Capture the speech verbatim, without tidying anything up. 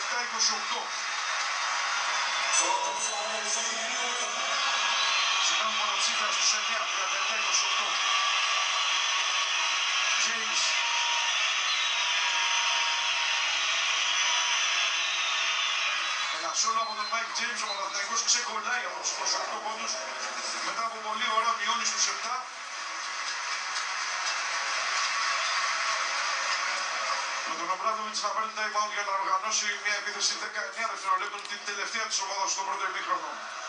δεκαεπτά είκοσι οκτώ. Συγγνώμη, μονοψήφια στους εννιά, τριάντα επτά είκοσι οκτώ. James. Ένα σόλο από τον Mike James, ο Παναθηναϊκός ξεκολλάει από τους είκοσι οκτώ πόντους. Μετά από πολλή ώρα μειώνει στους επτά. Με τον Ομπράδοβιτς να παίρνει time out για να οργανώσει μια επίθεση δεκαεννιά δευτερολέπτων, την τελευταία της ομάδας στο πρώτο ημίχρονο.